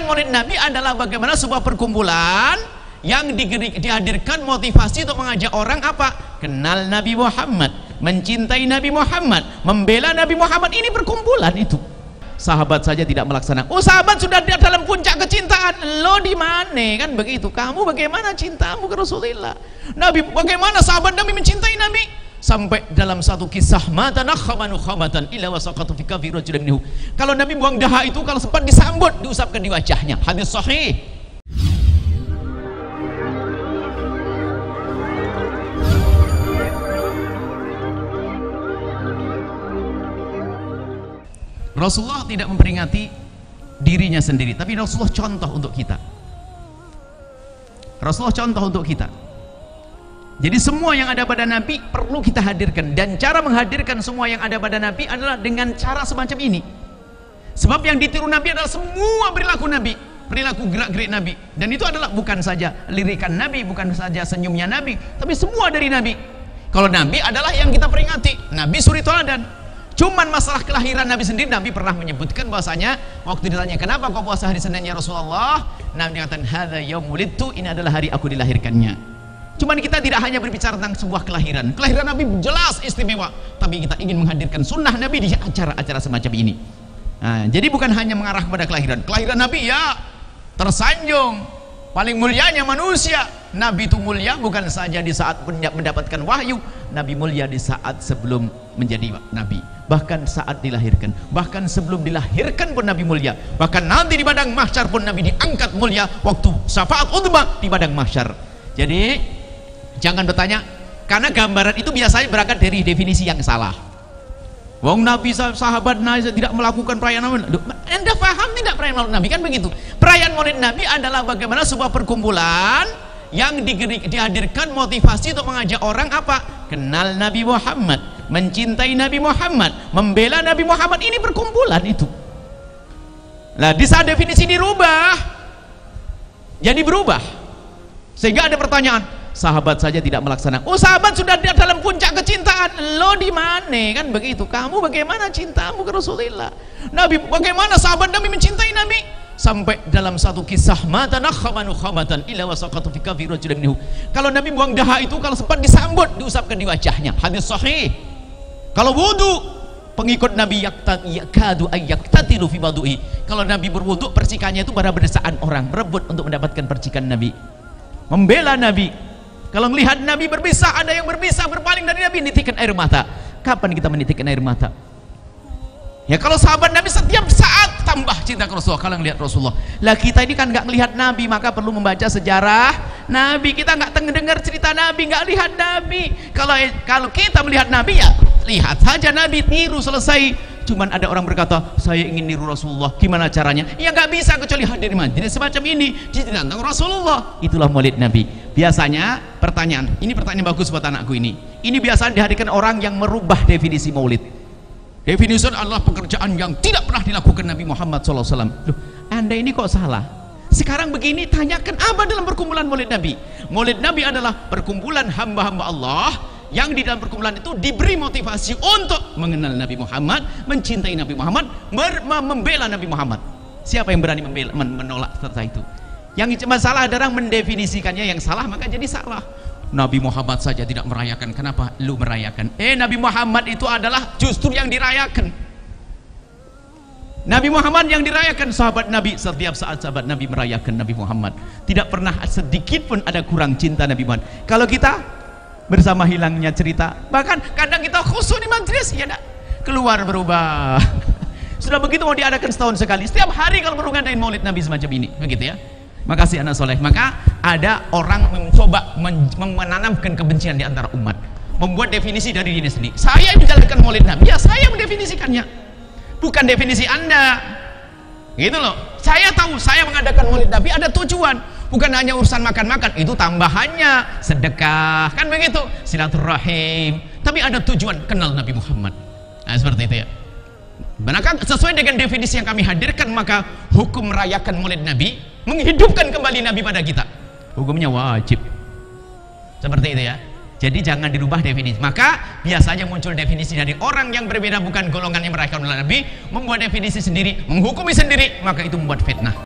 Maulid Nabi adalah bagaimana sebuah perkumpulan yang dihadirkan motivasi untuk mengajak orang apa? Kenal Nabi Muhammad, mencintai Nabi Muhammad, membela Nabi Muhammad. Ini perkumpulan itu. Sahabat saja tidak melaksanakan. Oh, sahabat sudah dalam puncak kecintaan. Lo di mana? Kan begitu. Kamu bagaimana cintamu ke Rasulullah? Nabi, bagaimana sahabat Nabi mencintai Nabi? Sampai dalam satu kisah, mata nakhamanu khamatan illa wasaqatu fi kafi rajulin minhu. Kalau Nabi buang dahak itu, kalau sempat disambut, diusapkan di wajahnya. Hadis sahih. Rasulullah tidak memperingati dirinya sendiri, tapi Rasulullah contoh untuk kita. Rasulullah contoh untuk kita. Jadi semua yang ada pada Nabi perlu kita hadirkan, dan cara menghadirkan semua yang ada pada Nabi adalah dengan cara semacam ini. Sebab yang ditiru Nabi adalah semua perilaku Nabi, perilaku gerak-gerik Nabi, dan itu adalah bukan saja lirikan Nabi, bukan saja senyumnya Nabi, tapi semua dari Nabi. Kalau Nabi adalah yang kita peringati, Nabi suri teladan. Cuman masalah kelahiran Nabi sendiri, Nabi pernah menyebutkan bahwasanya waktu ditanya kenapa kau puasa hari Senin ya Rasulullah, Nabi mengatakan hadza yaumulidtu, ini adalah hari aku dilahirkannya. Cuman kita tidak hanya berbicara tentang sebuah kelahiran. Kelahiran Nabi jelas istimewa, tapi kita ingin menghadirkan sunnah Nabi di acara-acara semacam ini. Nah, jadi bukan hanya mengarah kepada kelahiran. Kelahiran Nabi ya tersanjung, paling mulianya manusia. Nabi itu mulia bukan saja di saat mendapatkan wahyu, Nabi mulia di saat sebelum menjadi Nabi, bahkan saat dilahirkan, bahkan sebelum dilahirkan pun Nabi mulia, bahkan nanti di padang mahsyar pun Nabi diangkat mulia waktu syafaat uzma di padang mahsyar. Jadi jangan bertanya, karena gambaran itu biasanya berangkat dari definisi yang salah. Wong Nabi sahabat Nabi tidak melakukan perayaan Maulid. Anda paham tidak perayaan Maulid Nabi? Kan begitu. Perayaan Maulid Nabi adalah bagaimana sebuah perkumpulan yang dihadirkan motivasi untuk mengajak orang apa? Kenal Nabi Muhammad, mencintai Nabi Muhammad, membela Nabi Muhammad. Ini perkumpulan itu. Nah, di saat definisi dirubah, jadi berubah. Sehingga ada pertanyaan, sahabat saja tidak melaksanakan. Oh, sahabat sudah dalam puncak kecintaan. Lo di mana? Kan begitu. Kamu bagaimana cintamu ke Rasulullah? Nabi, bagaimana sahabat Nabi mencintai Nabi? Sampai dalam satu kisah, mata nakhamanu khamatan illa wasaqatu fi kafi rajulin minhu. Kalau Nabi buang dahak itu, kalau sempat disambut, diusapkan di wajahnya. Hadis sahih. Kalau wudu, pengikut Nabi yakadu ayyaktatilu fi wudu'i. Kalau Nabi berwudu, percikannya itu pada berdesaan orang, berebut untuk mendapatkan percikan Nabi. Membela Nabi. Kalau melihat Nabi berbisa, ada yang berbisa berpaling dari Nabi, nitikkan air mata. Kapan kita menitikkan air mata? Ya kalau sahabat Nabi setiap saat tambah cinta ke Rasulullah kalau melihat Rasulullah. Lah kita ini kan nggak melihat Nabi, maka perlu membaca sejarah Nabi. Kita nggak dengar cerita Nabi, nggak lihat Nabi. Kalau kita melihat Nabi, ya lihat saja Nabi, tiru, selesai. Cuman ada orang berkata, saya ingin niru Rasulullah, gimana caranya? Ya nggak bisa kecuali hadir majelis semacam ini, cerita tentang Rasulullah. Itulah Maulid Nabi. Biasanya pertanyaan, ini pertanyaan bagus buat anakku ini. Ini biasanya dihadirkan orang yang merubah definisi Maulid. Definisi adalah pekerjaan yang tidak pernah dilakukan Nabi Muhammad SAW. Loh, Anda ini kok salah? Sekarang begini, tanyakan apa dalam perkumpulan Maulid Nabi? Maulid Nabi adalah perkumpulan hamba-hamba Allah yang di dalam perkumpulan itu diberi motivasi untuk mengenal Nabi Muhammad, mencintai Nabi Muhammad, membela Nabi Muhammad. Siapa yang berani menolak serta itu? Yang masalah adalah mendefinisikannya yang salah, maka jadi salah. Nabi Muhammad saja tidak merayakan, kenapa lu merayakan? Nabi Muhammad itu adalah justru yang dirayakan. Nabi Muhammad yang dirayakan. Sahabat Nabi, setiap saat sahabat Nabi merayakan Nabi Muhammad. Tidak pernah sedikit pun ada kurang cinta Nabi Muhammad. Kalau kita bersama hilangnya cerita, bahkan kadang kita khusyuk di majelis, ya enggak? Keluar berubah. Sudah begitu mau diadakan setahun sekali, setiap hari kalau perlu ngadain Maulid Nabi semacam ini, begitu ya. Makasih anak soleh. Maka ada orang mencoba menanamkan kebencian di antara umat, membuat definisi dari diri sendiri. Saya menjalankan Maulid Nabi, ya saya mendefinisikannya, bukan definisi Anda, gitu loh. Saya tahu saya mengadakan Maulid Nabi ada tujuan, bukan hanya urusan makan-makan, itu tambahannya sedekah, kan begitu, silaturahim, tapi ada tujuan kenal Nabi Muhammad. Nah, seperti itu ya. Manakah sesuai dengan definisi yang kami hadirkan, maka hukum merayakan Maulid Nabi, menghidupkan kembali Nabi pada kita, hukumnya wajib. Seperti itu ya. Jadi jangan dirubah definisi. Maka biasanya muncul definisi dari orang yang berbeda, bukan golongan yang merayakan Nabi, membuat definisi sendiri, menghukumi sendiri, maka itu membuat fitnah.